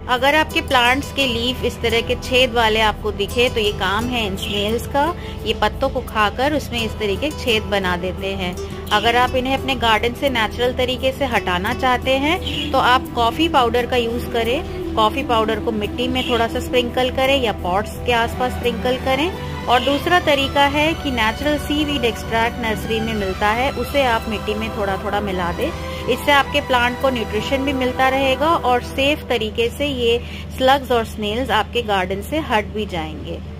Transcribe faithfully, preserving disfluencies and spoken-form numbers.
अगर आपके प्लांट्स के लीफ इस तरह के छेद वाले आपको दिखे तो ये काम है इन स्नेल्स का। ये पत्तों को खाकर उसमें इस तरीके के छेद बना देते हैं। अगर आप इन्हें अपने गार्डन से नेचुरल तरीके से हटाना चाहते हैं तो आप कॉफ़ी पाउडर का यूज़ करें। कॉफ़ी पाउडर को मिट्टी में थोड़ा सा स्प्रिंकल करें या पॉट्स के आसपास स्प्रिंकल करें। और दूसरा तरीका है कि नेचुरल सीवीड एक्सट्रैक्ट नर्सरी में मिलता है, उसे आप मिट्टी में थोड़ा थोड़ा मिला दें। इससे आपके प्लांट को न्यूट्रिशन भी मिलता रहेगा और सेफ तरीके से ये स्लग्स और स्नेल्स आपके गार्डन से हट भी जाएंगे।